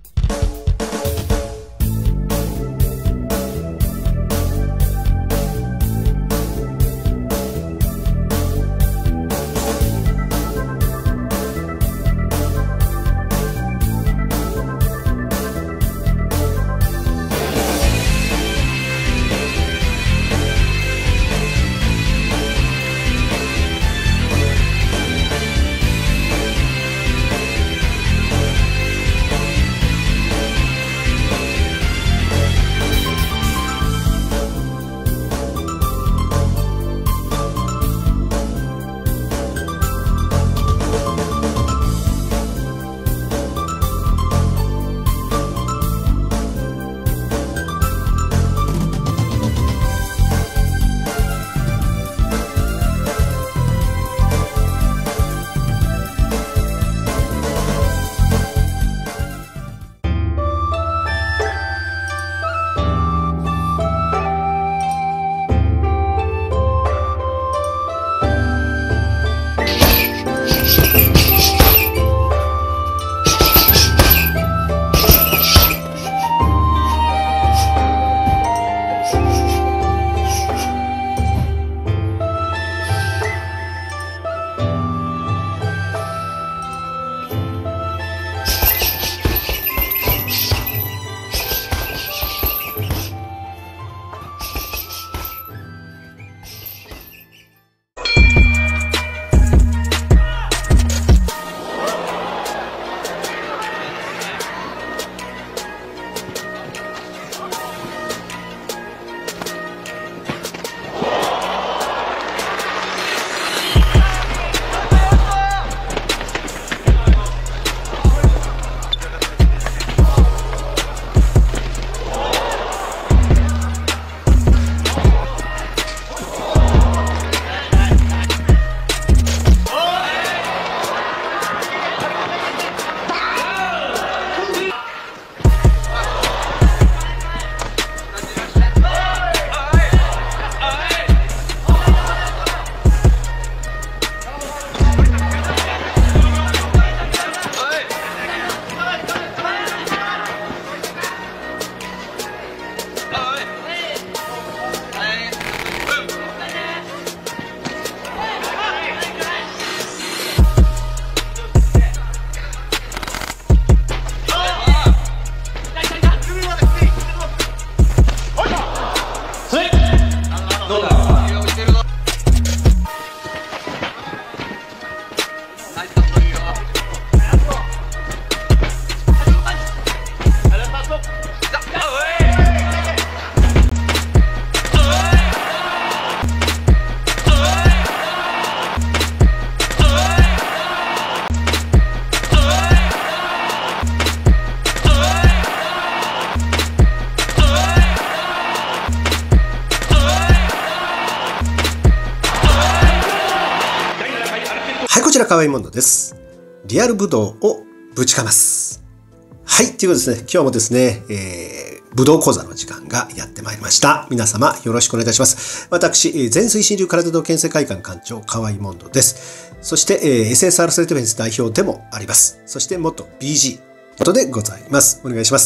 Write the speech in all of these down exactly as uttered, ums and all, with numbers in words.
こちら河合モンドです。リアル武道をぶちかます。はい、ということですね、今日もですね、えー、武道講座の時間がやってまいりました。皆様よろしくお願いいたします。私、全推進流空手道県政会館館長河合モンドです。そして、えー、エスエスアール セルトフェンス代表でもあります。そして元 ビージー ことでございます。お願いします。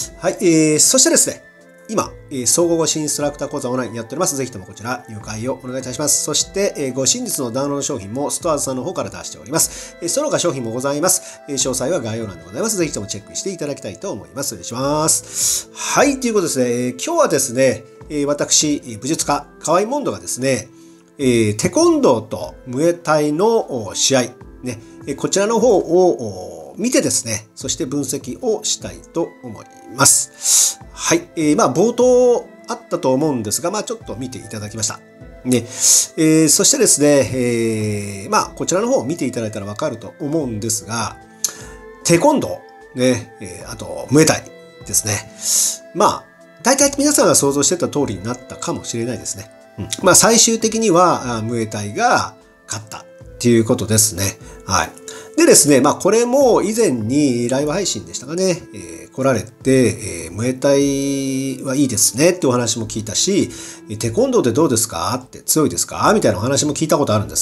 はい、えー、そしてですね、今、総合護身インストラクター講座オンラインやっております。ぜひともこちら入会をお願いいたします。そして、護身術のダウンロード商品もストアーズさんの方から出しております。その他商品もございます。詳細は概要欄でございます。ぜひともチェックしていただきたいと思います。お願いします。はい、ということですね、今日はですね、私、武術家、河合モンドがですね、テコンドーとムエタイの試合、ね、こちらの方を見てですね、そして分析をしたいと思います。はい。えー、まあ、冒頭あったと思うんですが、まあ、ちょっと見ていただきました。ね。えー、そしてですね、えー、まあ、こちらの方を見ていただいたらわかると思うんですが、テコンドー、ね、えー、あと、ムエタイですね。まあ、大体皆さんが想像してた通りになったかもしれないですね。うん、まあ、最終的には、ムエタイが勝ったっていうことですね。はい。でですね、まあこれも以前にライブ配信でしたかね、えー、来られて、えー、ムエタイはいいですねってお話も聞いたし、テコンドーってどうですかって強いですかみたいなお話も聞いたことあるんですね。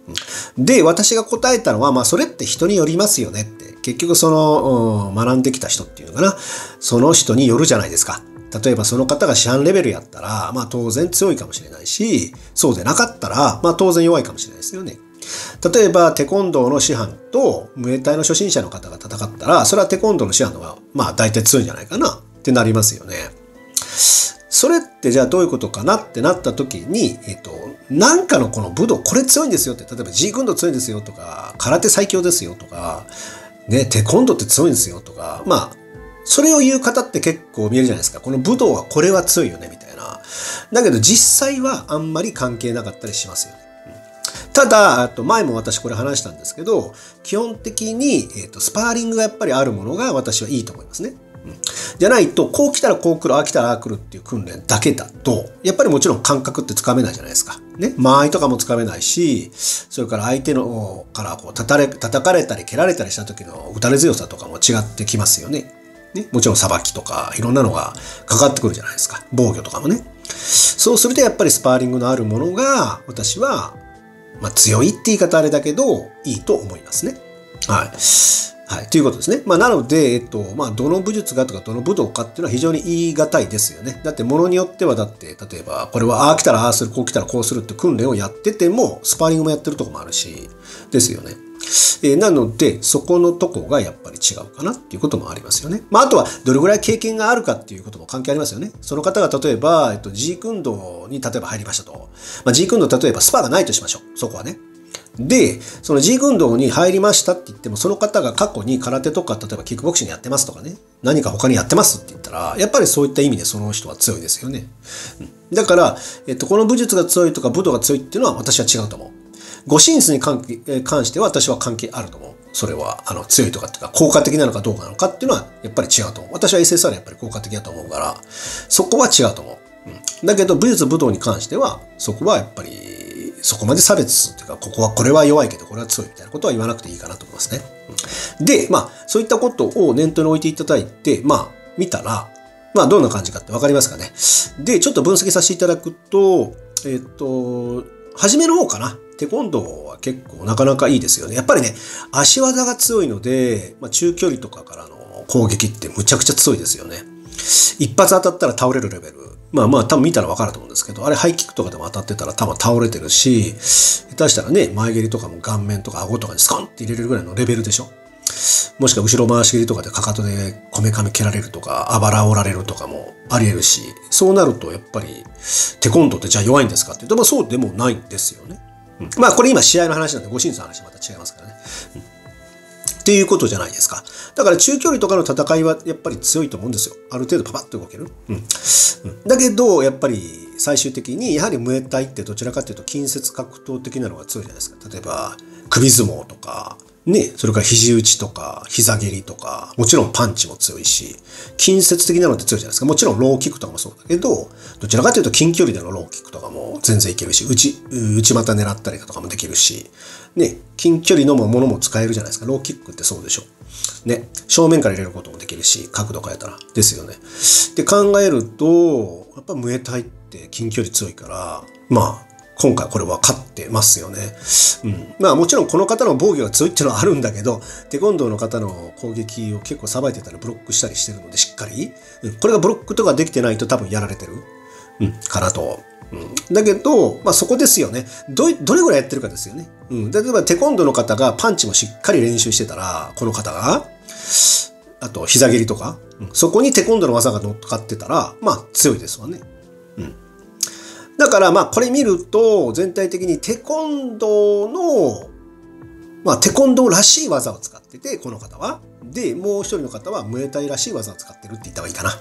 で、私が答えたのは、まあそれって人によりますよねって。結局その、うん、学んできた人っていうのかな。その人によるじゃないですか。例えばその方が師範レベルやったら、まあ当然強いかもしれないし、そうでなかったら、まあ当然弱いかもしれないですよね。例えばテコンドーの師範とムエタイの初心者の方が戦ったら、それはテコンドーの師範の方が、まあ大体強いんじゃないかなってなりますよね。それってじゃあどういうことかなってなった時に、えっと、なんかのこの武道、これ強いんですよって、例えばジークンドー強いんですよとか、空手最強ですよとか、ね、テコンドーって強いんですよとか、まあ、それを言う方って結構見えるじゃないですか。この武道はこれは強いよね、みたいな。だけど実際はあんまり関係なかったりしますよね。うん、ただ、あと前も私これ話したんですけど、基本的に、えっと、スパーリングがやっぱりあるものが私はいいと思いますね。うん、じゃないと、こう来たらこう来る、ああ来たらああ来るっていう訓練だけだと、やっぱりもちろん感覚ってつかめないじゃないですか。ね。間合いとかもつかめないし、それから相手のからこう叩かれ、叩かれたり蹴られたりした時の打たれ強さとかも違ってきますよね。ね。もちろん裁きとかいろんなのがかかってくるじゃないですか。防御とかもね。そうするとやっぱりスパーリングのあるものが、私は、まあ強いって言い方あれだけど、いいと思いますね。はい。はい。ということですね。まあ、なので、えっと、まあ、どの武術がとか、どの武道かっていうのは非常に言い難いですよね。だって、ものによっては、だって、例えば、これは、ああ来たらああする、こう来たらこうするって訓練をやってても、スパーリングもやってるとこもあるし、ですよね。えー、なので、そこのとこがやっぱり違うかなっていうこともありますよね。まあ、あとは、どれぐらい経験があるかっていうことも関係ありますよね。その方が例えば、えっと、ジークンドーに例えば入りましたと。まあ、ジークンドー例えばスパがないとしましょう。そこはね。で、そのジークンドーに入りましたって言っても、その方が過去に空手とか、例えばキックボクシングやってますとかね、何か他にやってますって言ったら、やっぱりそういった意味でその人は強いですよね。だから、えっと、この武術が強いとか武道が強いっていうのは私は違うと思う。護身術に関しては私は関係あると思う。それは、あの、強いとかっていうか、効果的なのかどうかなのかっていうのは、やっぱり違うと思う。私は エスエスアール やっぱり効果的だと思うから、そこは違うと思う。うん、だけど、武術武道に関しては、そこはやっぱり、そこまで差別っていうか、ここは、これは弱いけど、これは強いみたいなことは言わなくていいかなと思いますね。うん、で、まあ、そういったことを念頭に置いていただいて、まあ、見たら、まあ、どんな感じかってわかりますかね。で、ちょっと分析させていただくと、えっと、初めの方かな。テコンドーは結構なかなかいいですよね。やっぱりね、足技が強いので、まあ、中距離とかからの攻撃ってむちゃくちゃ強いですよね。一発当たったら倒れるレベル。まあまあ多分見たらわかると思うんですけど、あれハイキックとかでも当たってたら多分倒れてるし、下手したらね、前蹴りとかも顔面とか顎とかにスカンって入れれるぐらいのレベルでしょ。もしくは後ろ回し蹴りとかでかかとでこめかみ蹴られるとか、あばら折られるとかもあり得るし、そうなるとやっぱりテコンドーってじゃあ弱いんですかって言うと、まあそうでもないんですよね。うん、まあこれ今試合の話なんで、護身術の話また違いますからね。うんっていうことじゃないですか。だから中距離とかの戦いはやっぱり強いと思うんですよ。ある程度パパッと動ける。うん。うん、だけど、やっぱり最終的に、やはりムエタイってどちらかというと近接格闘的なのが強いじゃないですか。例えば、首相撲とか、ね、それから肘打ちとか、膝蹴りとか、もちろんパンチも強いし、近接的なのって強いじゃないですか。もちろんローキックとかもそうだけど、どちらかというと近距離でのローキックとかも全然いけるし、内、内股狙ったりとかもできるし、ね、近距離のものも使えるじゃないですか。ローキックってそうでしょ。ね、正面から入れることもできるし、角度変えたら。ですよね。で考えると、やっぱムエタイって近距離強いから、まあ、今回これは勝ってますよね。うん。まあもちろんこの方の防御が強いっていうのはあるんだけど、テコンドーの方の攻撃を結構さばいてたりブロックしたりしてるのでしっかり。うん、これがブロックとかできてないと多分やられてる。うん、かなと。うん、だけど、まあそこですよね。ど、どれぐらいやってるかですよね。うん。例えばテコンドーの方がパンチもしっかり練習してたら、この方が、あと膝蹴りとか、うん、そこにテコンドーの技が乗っかってたら、まあ強いですわね。うん。だからまあこれ見ると全体的にテコンドーのまあテコンドーらしい技を使ってて、この方は。で、もう一人の方はムエタイらしい技を使ってるって言った方がいいかな。うん。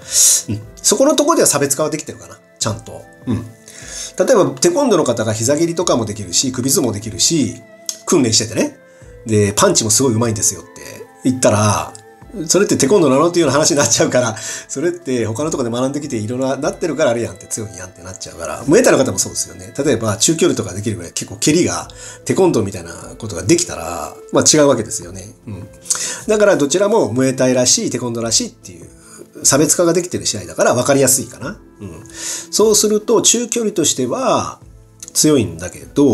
そこのところでは差別化はできてるかな。ちゃんと。うん。例えばテコンドーの方が膝蹴りとかもできるし、首相撲もできるし、訓練しててね。で、パンチもすごい上手いんですよって言ったら、それってテコンドーなのっていうような話になっちゃうから、それって他のところで学んできていろんな、なってるからあれやんって強いやんってなっちゃうから、ムエタイの方もそうですよね。例えば中距離とかできるぐらい結構蹴りがテコンドーみたいなことができたら、まあ違うわけですよね。うん。だからどちらもムエタイらしい、テコンドーらしいっていう差別化ができてる試合だから分かりやすいかな。うん。そうすると中距離としては強いんだけど、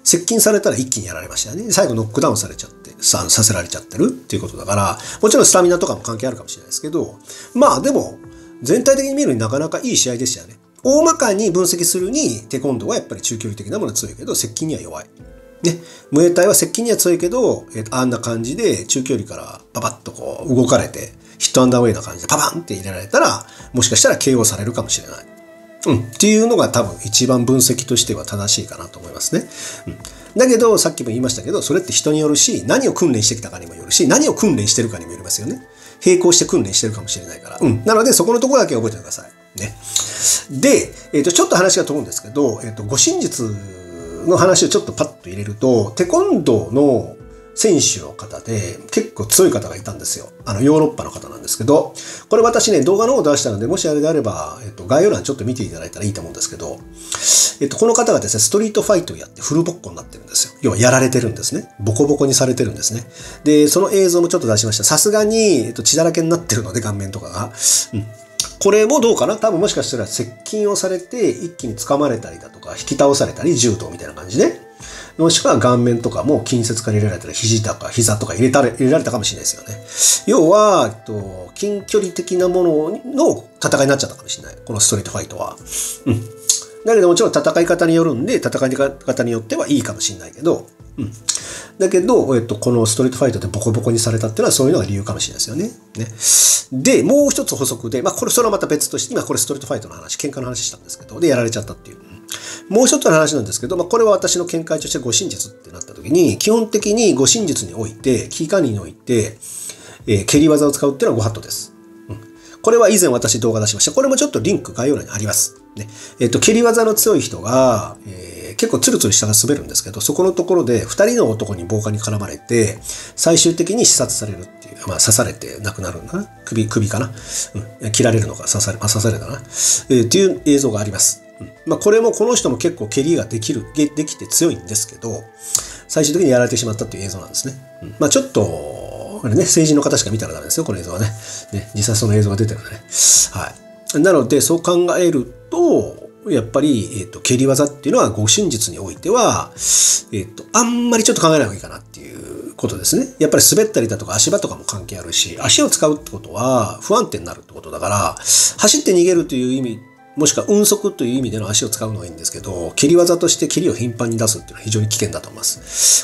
接近されたら一気にやられましたよね。最後ノックダウンされちゃって、さ、させられちゃってるっていうことだから、もちろんスタミナとかも関係あるかもしれないですけど、まあでも、全体的に見るになかなかいい試合でしたよね。大まかに分析するに、テコンドーはやっぱり中距離的なものが強いけど、接近には弱い。ね。ムエタイは接近には強いけど、えー、あんな感じで中距離からパパッとこう動かれて、ヒットアンダーウェイな感じでパパンって入れられたら、もしかしたら ケーオー されるかもしれない。うん。っていうのが多分一番分析としては正しいかなと思いますね。うん。だけど、さっきも言いましたけど、それって人によるし、何を訓練してきたかにもよるし、何を訓練してるかにもよりますよね。並行して訓練してるかもしれないから。うん。なので、そこのところだけ覚えておいてください。ね。で、えっと、ちょっと話が飛ぶんですけど、えっと、護身術の話をちょっとパッと入れると、テコンドーの選手の方で結構強い方がいたんですよ。あの、ヨーロッパの方なんですけど、これ私ね、動画の方出したので、もしあれであれば、えっと、概要欄ちょっと見ていただいたらいいと思うんですけど、えっと、この方がですね、ストリートファイトをやってフルボッコになってるんですよ。要はやられてるんですね。ボコボコにされてるんですね。で、その映像もちょっと出しました。さすがに、えっと、血だらけになってるので、顔面とかが。うん。これもどうかな？多分もしかしたら接近をされて一気に掴まれたりだとか引き倒されたり銃刀みたいな感じで、もしくは顔面とかも近接から入れられたり肘とか膝とか入れたれ入れられたかもしれないですよね。要は、えっと、近距離的なものの戦いになっちゃったかもしれない。このストリートファイトは。うん。だけどもちろん戦い方によるんで、戦い方によってはいいかもしれないけど、うん。だけど、えっと、このストリートファイトでボコボコにされたっていうのはそういうのが理由かもしれないですよね。ね。で、もう一つ補足で、まあこれそれはまた別として、今これストリートファイトの話、喧嘩の話したんですけど、で、やられちゃったっていう。もう一つの話なんですけど、まあこれは私の見解として護身術ってなった時に、基本的に護身術において、危機管理において、えー、蹴り技を使うっていうのはご法度です。うん。これは以前私動画出しました。これもちょっとリンク概要欄にあります。ね。えっと、蹴り技の強い人が、えー結構ツルツル下が滑るんですけど、そこのところで二人の男に暴漢に絡まれて、最終的に刺殺されるっていう、まあ刺されて亡くなるんだな。首、首かな。うん。切られるのか刺され、あ、刺されたな。えー、っていう映像があります。うん。まあこれもこの人も結構蹴りができる、できて強いんですけど、最終的にやられてしまったっていう映像なんですね。うん。まあちょっと、これね、成人の方しか見たらダメですよ、この映像はね。ね、実際その映像が出てるんでね。はい。なので、そう考えると、やっぱり、えっと、蹴り技っていうのは、護身術においては、えっと、あんまりちょっと考えない方がいいかなっていうことですね。やっぱり滑ったりだとか足場とかも関係あるし、足を使うってことは不安定になるってことだから、走って逃げるという意味、もしくは運速という意味での足を使うのはいいんですけど、蹴り技として蹴りを頻繁に出すっていうのは非常に危険だと思います。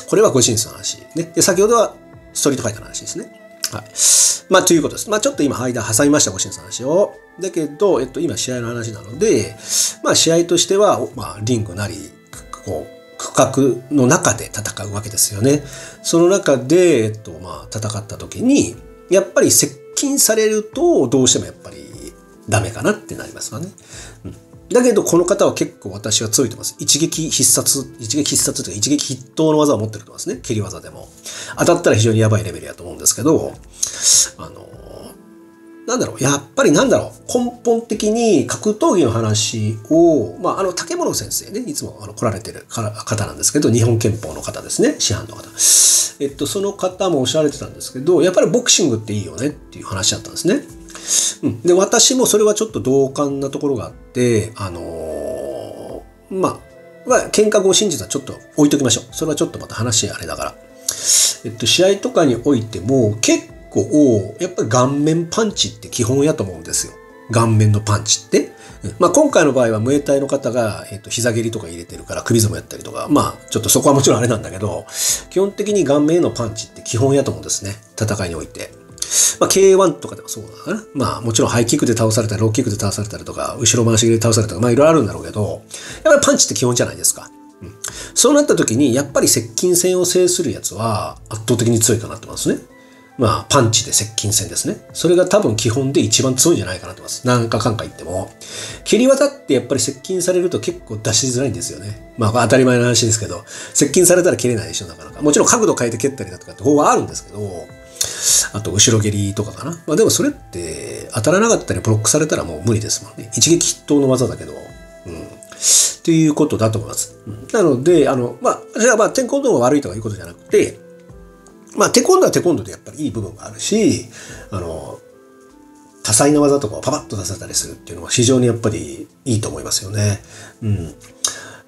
これは護身術の話。ね。で、先ほどはストリートファイターの話ですね。はい。まあ、ということです。まあ、ちょっと今、間挟みました、護身術の話を。だけど、えっと、今、試合の話なので、まあ、試合としては、まあ、リングなり、こう、区画の中で戦うわけですよね。その中で、えっと、まあ、戦った時に、やっぱり接近されると、どうしてもやっぱりダメかなってなりますわね。うん。だけど、この方は結構私は強いと思います。一撃必殺、一撃必殺というか、一撃筆頭の技を持ってると思いますね。蹴り技でも。当たったら非常にやばいレベルやと思うんですけど、あの、なんだろう、やっぱりなんだろう、根本的に格闘技の話を、まあ、あの、竹物先生ね、いつもあの来られてる方なんですけど、日本憲法の方ですね、師範の方。えっと、その方もおっしゃられてたんですけど、やっぱりボクシングっていいよねっていう話だったんですね。うん。で、私もそれはちょっと同感なところがあって、あのー、まあ、まあ、喧嘩護身術はちょっと置いときましょう。それはちょっとまた話あれだから。えっと、試合とかにおいても結構、やっぱり顔面パンチって基本やと思うんですよ。顔面のパンチって。まあ今回の場合はムエタイの方が、えっと、膝蹴りとか入れてるから首相撲やったりとか、まあちょっとそこはもちろんあれなんだけど、基本的に顔面へのパンチって基本やと思うんですね。戦いにおいて。まあ ケーワン とかでもそうだな。まあもちろんハイキックで倒されたり、ローキックで倒されたりとか、後ろ回し蹴りで倒されたりとか、まあいろいろあるんだろうけど、やっぱりパンチって基本じゃないですか。うん、そうなった時に、やっぱり接近戦を制するやつは圧倒的に強いかなってますね。まあ、パンチで接近戦ですね。それが多分基本で一番強いんじゃないかなと思います。なんかかんか言っても。蹴り技ってやっぱり接近されると結構出しづらいんですよね。まあ当たり前の話ですけど、接近されたら蹴れないでしょ、なかなか。もちろん角度変えて蹴ったりだとかって方はあるんですけど、あと後ろ蹴りとかかな。まあでもそれって当たらなかったりブロックされたらもう無理ですもんね。一撃筆頭の技だけど。うん。っていうことだと思います。うん、なので、あの、まあ、じゃあまあ、天候度が悪いとかいうことじゃなくて、まあ、テコンドーはテコンドーでやっぱりいい部分があるし、あの、多彩な技とかをパパッと出せたりするっていうのは非常にやっぱりいいと思いますよね。うん。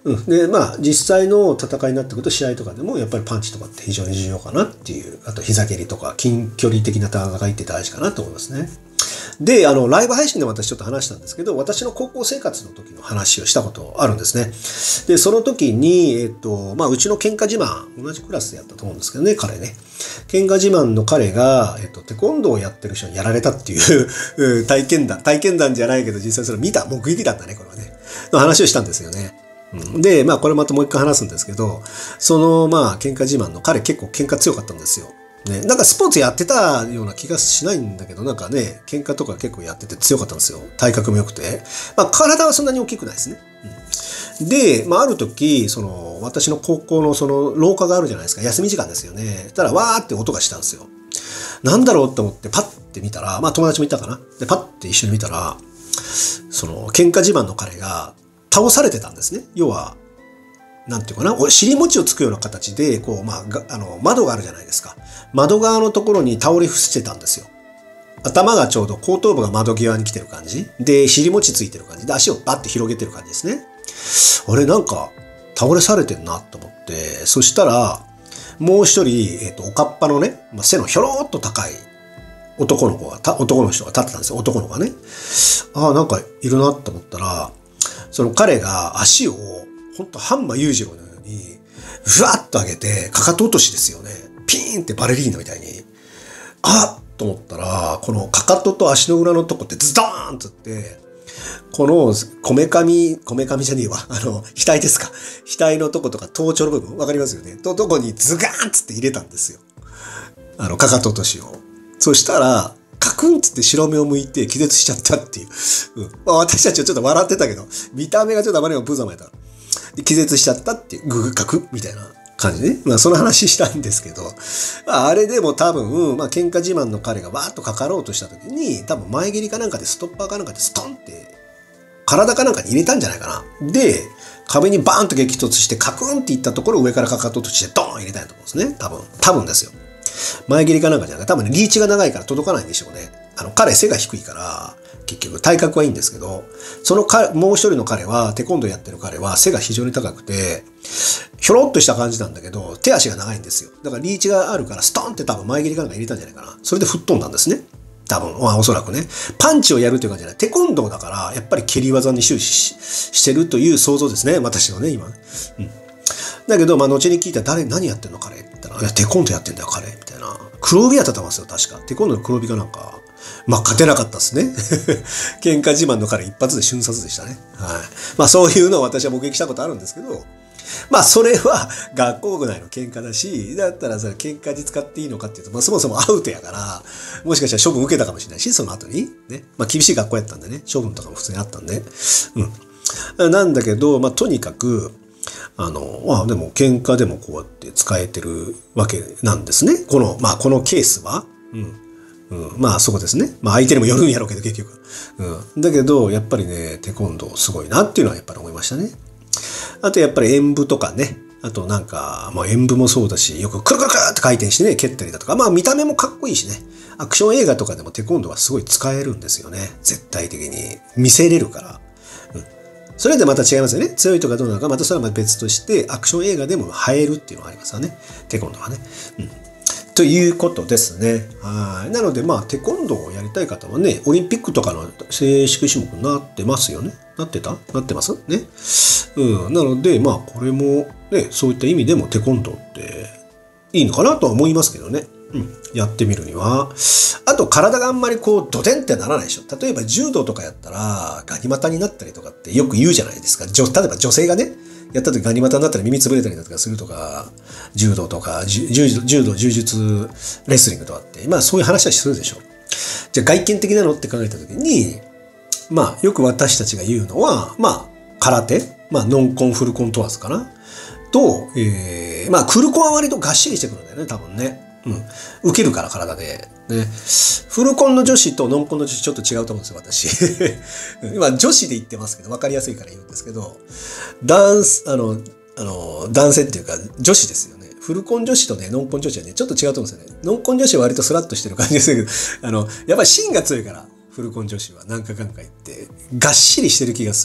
うん。で、まあ、実際の戦いになってくると試合とかでも、やっぱりパンチとかって非常に重要かなっていう、あと膝蹴りとか、近距離的な戦いって大事かなと思いますね。で、あの、ライブ配信で私ちょっと話したんですけど、私の高校生活の時の話をしたことあるんですね。で、その時に、えっと、まあ、うちの喧嘩自慢、同じクラスでやったと思うんですけどね、彼ね。喧嘩自慢の彼が、えっと、テコンドーをやってる人にやられたっていう体験談、体験談じゃないけど、実際それ見た、目撃だったね、これはね。の話をしたんですよね。で、まあこれまたもう一回話すんですけど、そのまあ喧嘩自慢の彼結構喧嘩強かったんですよ。ね、なんかスポーツやってたような気がしないんだけど、なんかね、喧嘩とか結構やってて強かったんですよ。体格も良くて。まあ体はそんなに大きくないですね。うん、で、まあある時、その私の高校のその廊下があるじゃないですか。休み時間ですよね。そしたらわーって音がしたんですよ。なんだろうって思ってパッて見たら、まあ友達もいたかな。で、パッて一緒に見たら、その喧嘩自慢の彼が、倒されてたんですね。要は、なんていうかな、尻餅をつくような形で、こう、まあ、あの、窓があるじゃないですか。窓側のところに倒れ伏してたんですよ。頭がちょうど後頭部が窓際に来てる感じ。で、尻餅ついてる感じで、足をバッて広げてる感じですね。あれ、なんか、倒れされてんなと思って、そしたら、もう一人、えっと、おかっぱのね、まあ、背のひょろーっと高い男の子が、男の人が立ってたんですよ。男の子がね。ああ、なんかいるなと思ったら、その彼が足を、ほんとハンマ裕次郎のように、ふわっと上げて、かかと落としですよね。ピーンってバレリーナみたいに。あっと思ったら、このかかとと足の裏のとこってズドーンとって、この、こめかみ、こめかみじゃねえわ。あの、額ですか。額のとことか頭頂の部分、わかりますよね。ととこにズガーンつって入れたんですよ。あの、かかと落としを。そしたら、カクンつって白目を向いて気絶しちゃったっていう。うんまあ、私たちはちょっと笑ってたけど、見た目がちょっとあまりにもブザマやった。で気絶しちゃったっていう、ググカクみたいな感じでね。まあその話したんですけど、まあ、あれでも多分、まあ喧嘩自慢の彼がわーっとかかろうとした時に、多分前蹴りかなんかでストッパーかなんかでストンって体かなんかに入れたんじゃないかな。で、壁にバーンと激突してカクンっていったところを上からかかととしてドーン入れたいと思うんですね。多分。多分ですよ。前蹴りかなんかじゃなくて、多分ね、リーチが長いから届かないんでしょうね。あの、彼背が低いから、結局体格はいいんですけど、その彼、もう一人の彼は、テコンドーやってる彼は背が非常に高くて、ひょろっとした感じなんだけど、手足が長いんですよ。だからリーチがあるから、ストンって多分前蹴りかなんか入れたんじゃないかな。それで吹っ飛んだんですね。多分、まあおそらくね。パンチをやるという感じじゃない。テコンドーだから、やっぱり蹴り技に終始 し, してるという想像ですね。私のね、今。うん。だけど、まあ、後に聞いたら、誰、何やってんの彼って言ったら、いや、テコンドーやってんだよ、彼。みたいな。黒帯やってたんですよ、確か。テコンドーの黒帯がなんか、まあ、勝てなかったですね。喧嘩自慢の彼一発で瞬殺でしたね。はい。まあ、そういうのを私は目撃したことあるんですけど、まあ、それは学校内の喧嘩だし、だったらさ、喧嘩に使っていいのかっていうと、まあ、そもそもアウトやから、もしかしたら処分受けたかもしれないし、その後に。ね。まあ、厳しい学校やったんでね、処分とかも普通にあったんで。うん。なんだけど、まあ、とにかく、あの、まあでも喧嘩でもこうやって使えてるわけなんですね。この、まあこのケースは。うん。うん、まあそうですね。まあ相手にもよるんやろうけど結局。うん。だけど、やっぱりね、テコンドーすごいなっていうのはやっぱり思いましたね。あとやっぱり演舞とかね。あとなんか、まあ演舞もそうだし、よくクルクルクルって回転してね、蹴ったりだとか。まあ見た目もかっこいいしね。アクション映画とかでもテコンドーはすごい使えるんですよね。絶対的に。見せれるから。それでまた違いますよね。強いとかどうなのか、またそれは別として、アクション映画でも映えるっていうのがありますよね。テコンドーはね。うん。ということですね。はい。なので、まあ、テコンドーをやりたい方はね、オリンピックとかの正式種目になってますよね。なってたなってますね。うん。なので、まあ、これも、ね、そういった意味でもテコンドーっていいのかなとは思いますけどね。うん。やってみるには。あと、体があんまりこう、ドデンってならないでしょ。例えば、柔道とかやったら、ガニ股になったりとかってよく言うじゃないですか。例えば、女性がね、やった時ガニ股になったら耳つぶれたりだとかするとか、柔道とか、柔道、柔道、柔術、レスリングとかって、まあ、そういう話はするでしょ。じゃあ、外見的なのって考えた時に、まあ、よく私たちが言うのは、まあ、空手、まあ、ノンコン、フルコン問わずかな。と、えー、まあ、フルコンは割とがっしりしてくるんだよね、多分ね。うん。受けるから体で。ね。フルコンの女子とノンコンの女子ちょっと違うと思うんですよ、私。今、女子で言ってますけど、わかりやすいから言うんですけど、男、あの、あの、男性っていうか、女子ですよね。フルコン女子とね、ノンコン女子はね、ちょっと違うと思うんですよね。ノンコン女子は割とスラッとしてる感じですけど、あの、やっぱり芯が強いから、フルコン女子は何回かんか言って、がっしりしてる気がする。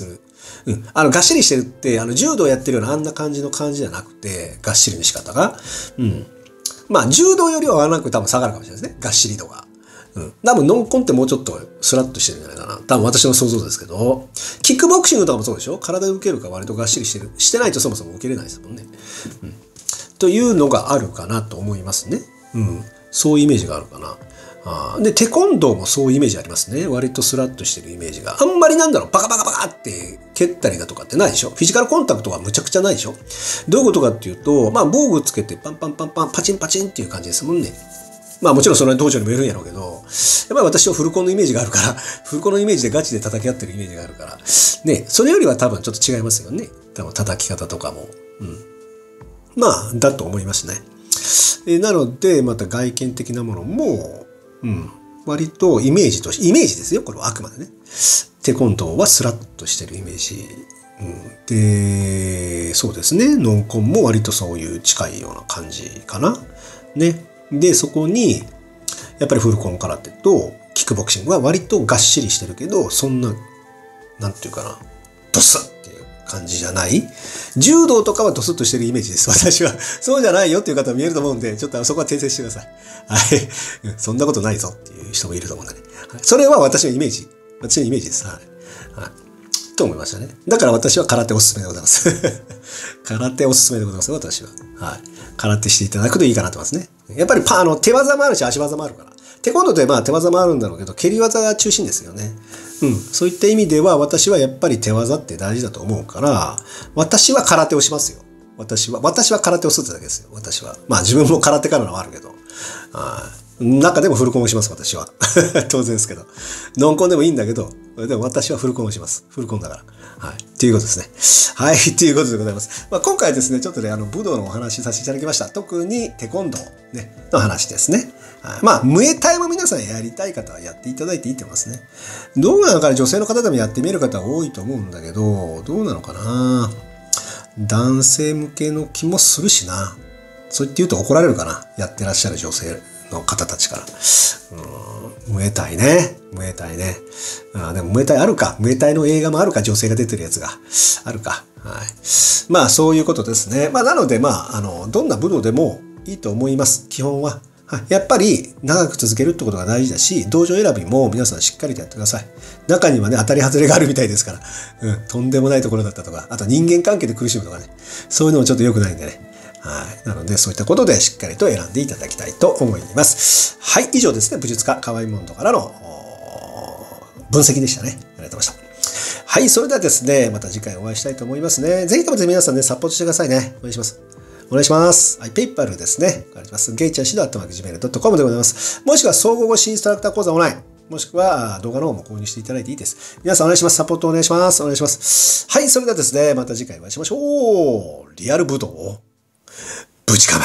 うん。あの、がっしりしてるって、あの、柔道やってるようなあんな感じの感じじゃなくて、がっしりの仕方が。うん。まあ、柔道よりはワンランク多分下がるかもしれないですね。がっしり度が。うん。多分、ノンコンってもうちょっとスラッとしてるんじゃないかな。多分私の想像ですけど。キックボクシングとかもそうでしょ？体受けるか割とがっしりしてる。してないとそもそも受けれないですもんね。うん。というのがあるかなと思いますね。うん。そういうイメージがあるかな。あで、テコンドーもそういうイメージありますね。割とスラッとしてるイメージが。あんまりなんだろう、バカバカバカって蹴ったりだとかってないでしょ？フィジカルコンタクトがむちゃくちゃないでしょ？どういうことかっていうと、まあ防具つけてパンパンパンパン、パチンパチンっていう感じですもんね。まあもちろんそれは道場にもよるんやろうけど、やっぱり私はフルコンのイメージがあるから、フルコンのイメージでガチで叩き合ってるイメージがあるから、ね、それよりは多分ちょっと違いますよね。多分叩き方とかも。うん。まあ、だと思いますね。えなので、また外見的なものも、うん、割とイメージとして、イメージですよ、これはあくまでね。テコンドーはスラッとしてるイメージ。うん、で、そうですね、ノンコンも割とそういう近いような感じかな。ね。で、そこに、やっぱりフルコン空手とキックボクシングは割とがっしりしてるけど、そんな、なんていうかな、ドスッっていう感じじゃない。柔道とかはドスッとしてるイメージです、私は。そうじゃないよっていう方も見えると思うんで、ちょっとそこは訂正してください。はい。そんなことないぞっていう人もいると思うんでね。はい、それは私のイメージ。私のイメージです。はい。はい。と思いましたね。だから私は空手おすすめでございます。空手おすすめでございますよ、私は。はい。空手していただくといいかなと思いますね。やっぱりパあの手技もあるし足技もあるから。テコンドーってまあ手技もあるんだろうけど、蹴り技が中心ですよね。うん。そういった意味では私はやっぱり手技って大事だと思うから、私は空手をしますよ。私は、私は空手をするってだけですよ。私は。まあ自分も空手からのはあるけど。あ中でもフルコンをします、私は。当然ですけど。ノンコンでもいいんだけど、でも私はフルコンをします。フルコンだから。はい。っていうことですね。はい。っていうことでございます。まあ、今回ですね、ちょっとね、あの、武道のお話しさせていただきました。特にテコンドー、ね、の話ですね。はい、まあ、ムエタイも皆さんやりたい方はやっていただいていいと思いますね。どうなのかな、女性の方でもやってみる方多いと思うんだけど、どうなのかな。男性向けの気もするしな。そう言って言うと怒られるかな。やってらっしゃる女性の方たちから。うん、ムエタイね。ムエタイね。あでもムエタイあるか。ムエタイの映画もあるか。女性が出てるやつが。あるか。はい。まあそういうことですね。まあなのでまあ、あの、どんな武道でもいいと思います。基本は。はい、やっぱり長く続けるってことが大事だし、道場選びも皆さんしっかりとやってください。中にはね、当たり外れがあるみたいですから。うん、とんでもないところだったとか、あと人間関係で苦しむとかね。そういうのもちょっと良くないんでね。はい。なので、そういったことでしっかりと選んでいただきたいと思います。はい。以上ですね。武術家、河合モンドからの分析でしたね。ありがとうございました。はい。それではですね、また次回お会いしたいと思いますね。ぜひとも皆さんね、サポートしてくださいね。お願いします。お願いします。はい。ペイパルですね。お願いします。ゲイチャシドアットマークジメールドットコムでございます。もしくは、総合語詞インストラクター講座オンライン。もしくは動画の方も購入していただいていいです。皆さんお願いします。サポートお願いします。お願いします。はい。それではですね、また次回お会いしましょう。リアル武道をぶちかます。